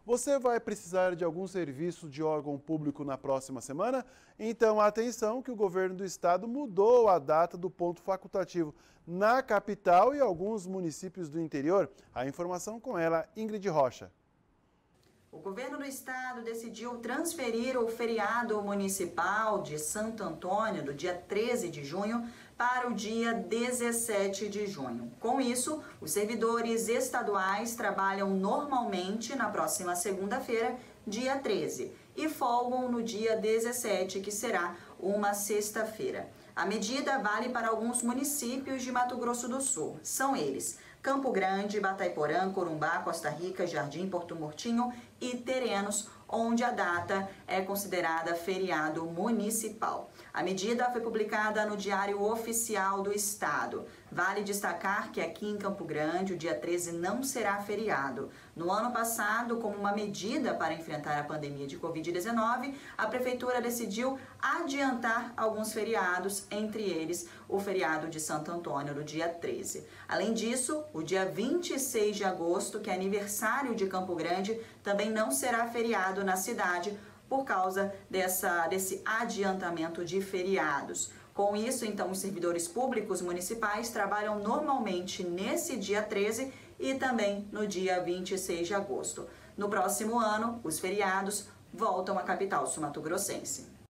Você vai precisar de algum serviço de órgão público na próxima semana? Então, atenção que o governo do estado mudou a data do ponto facultativo na capital e alguns municípios do interior. A informação com ela, Ingrid Rocha. O governo do estado decidiu transferir o feriado municipal de Santo Antônio, do dia 13 de junho, para o dia 17 de junho. Com isso, os servidores estaduais trabalham normalmente na próxima segunda-feira, dia 13, e folgam no dia 17, que será uma sexta-feira. A medida vale para alguns municípios de Mato Grosso do Sul. São eles: Campo Grande, Batayporã, Corumbá, Costa Rica, Jardim, Porto Murtinho e Terenos, onde a data é considerada feriado municipal. A medida foi publicada no Diário Oficial do Estado. Vale destacar que aqui em Campo Grande o dia 13 não será feriado. No ano passado, como uma medida para enfrentar a pandemia de Covid-19, a Prefeitura decidiu adiantar alguns feriados, entre eles o feriado de Santo Antônio, no dia 13. Além disso, o dia 26 de agosto, que é aniversário de Campo Grande, também não será feriado na cidade por causa desse adiantamento de feriados. Com isso, então, os servidores públicos municipais trabalham normalmente nesse dia 13 e também no dia 26 de agosto. No próximo ano, os feriados voltam à capital sul-mato-grossense.